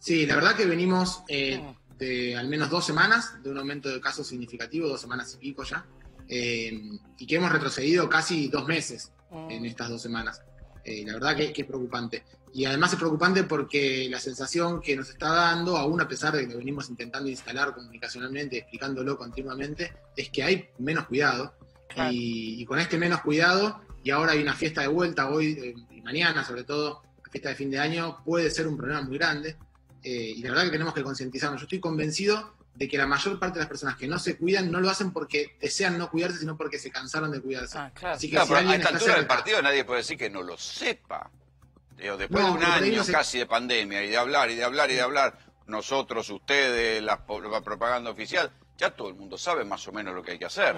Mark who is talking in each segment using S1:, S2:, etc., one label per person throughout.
S1: Sí, la verdad que venimos de al menos 2 semanas de un aumento de casos significativo, 2 semanas y pico ya, y que hemos retrocedido casi 2 meses en estas 2 semanas. La verdad que es preocupante. Y además es preocupante porque la sensación que nos está dando, aún a pesar de que lo venimos intentando instalar comunicacionalmente, explicándolo continuamente, es que hay menos cuidado.
S2: Claro.
S1: Y con este menos cuidado, y ahora hay una fiesta de vuelta, hoy y mañana sobre todo, la fiesta de fin de año, puede ser un problema muy grande. Y la verdad que tenemos que concientizarnos. Yo estoy convencido de que la mayor parte de las personas que no se cuidan no lo hacen porque desean no cuidarse, sino porque se cansaron de cuidarse.
S2: Claro.
S1: Así que
S3: Claro,
S1: si
S3: pero a
S1: alguien
S3: esta
S1: está
S3: altura del
S1: cerca,
S3: partido nadie puede decir que no lo sepa. Digo, después
S1: No,
S3: de un
S1: pero por ahí
S3: año
S1: no se-
S3: casi de pandemia y de hablar y de hablar y de hablar, nosotros, ustedes, la propaganda oficial, ya todo el mundo sabe más o menos lo que hay que hacer.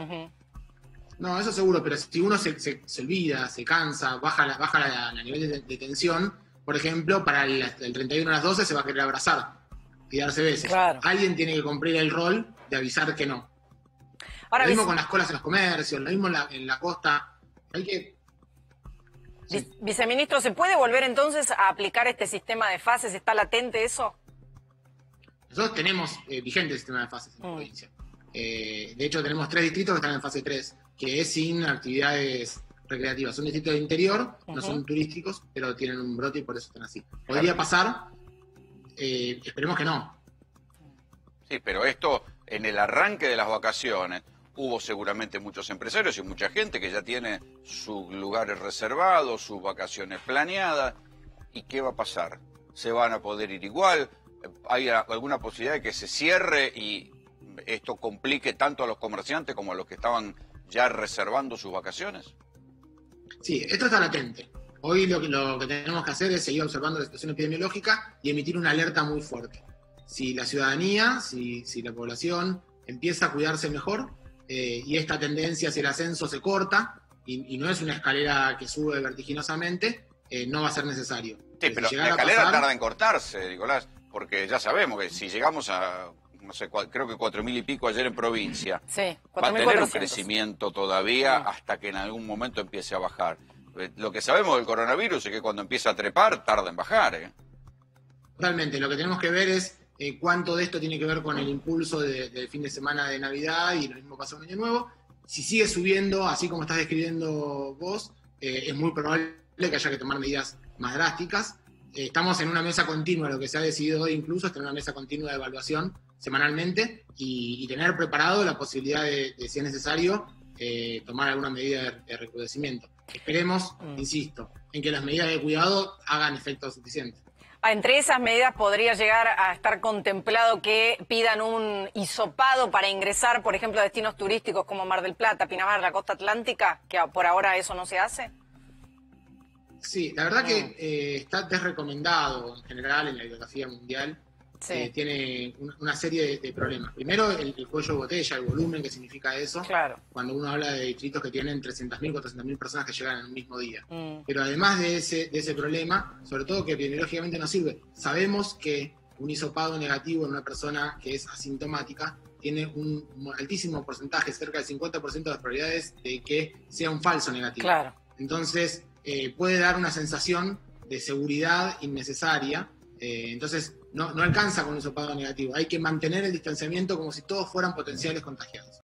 S1: no, eso seguro, pero si uno se olvida, se cansa, baja la nivel de tensión, por ejemplo, para el 31 a las 12 se va a querer abrazar y darse besos.
S2: Claro.
S1: Alguien tiene que cumplir el rol de avisar que no.
S2: Ahora,
S1: Lo mismo con las colas en los comercios, lo mismo en la costa. Hay que...
S2: viceministro, ¿se puede volver entonces a aplicar este sistema de fases? ¿Está latente eso?
S1: Nosotros tenemos vigente el sistema de fases en la provincia. De hecho, tenemos 3 distritos que están en fase 3, que es sin actividades recreativas. Son distritos de interior, no son turísticos, pero tienen un brote y por eso están así. ¿Podría pasar? Esperemos que no.
S3: Sí, pero esto, en el arranque de las vacaciones, hubo seguramente muchos empresarios y mucha gente que ya tiene sus lugares reservados, sus vacaciones planeadas. ¿Y qué va a pasar? ¿Se van a poder ir igual? ¿Hay alguna posibilidad de que se cierre y esto complique tanto a los comerciantes como a los que estaban ya reservando sus vacaciones?
S1: Sí, esto está latente. Hoy lo que tenemos que hacer es seguir observando la situación epidemiológica y emitir una alerta muy fuerte. Si la ciudadanía, si la población empieza a cuidarse mejor y esta tendencia hacia el ascenso se corta y no es una escalera que sube vertiginosamente, no va a ser necesario.
S3: Sí, pero la escalera tarda en cortarse, Nicolás, porque ya sabemos que si llegamos a, no sé, creo que 4.000 y pico ayer en provincia,
S2: Sí,
S3: va a tener un
S2: 4.400.
S3: crecimiento todavía hasta que en algún momento empiece a bajar. Lo que sabemos del coronavirus es que cuando empieza a trepar, tarda en bajar.
S1: Totalmente, lo que tenemos que ver es cuánto de esto tiene que ver con el impulso del fin de semana de Navidad y lo mismo pasa con Año Nuevo. Si sigue subiendo, así como estás describiendo vos, es muy probable que haya que tomar medidas más drásticas. Estamos en una mesa continua, lo que se ha decidido hoy incluso es tener una mesa continua de evaluación semanalmente y tener preparado la posibilidad de si es necesario, tomar alguna medida de recrudecimiento. Esperemos, insisto, en que las medidas de cuidado hagan efecto suficiente.
S2: Entre esas medidas podría llegar a estar contemplado que pidan un hisopado para ingresar, por ejemplo, a destinos turísticos como Mar del Plata, Pinamar, la costa atlántica, que por ahora eso no se hace.
S1: Sí, la verdad que está desrecomendado en general en la bibliografía mundial.
S2: Sí.
S1: Tiene una serie de problemas. Primero, el cuello de botella, el volumen que significa eso.
S2: Claro.
S1: Cuando uno habla de distritos que tienen 300.000, 400.000 personas que llegan en un mismo día. Pero además de ese problema, sobre todo que epidemiológicamente no sirve, sabemos que un hisopado negativo en una persona que es asintomática tiene un altísimo porcentaje, cerca del 50% de las probabilidades de que sea un falso negativo.
S2: Claro.
S1: Entonces, puede dar una sensación de seguridad innecesaria. Entonces, no alcanza con un hisopado negativo. Hay que mantener el distanciamiento como si todos fueran potenciales contagiados.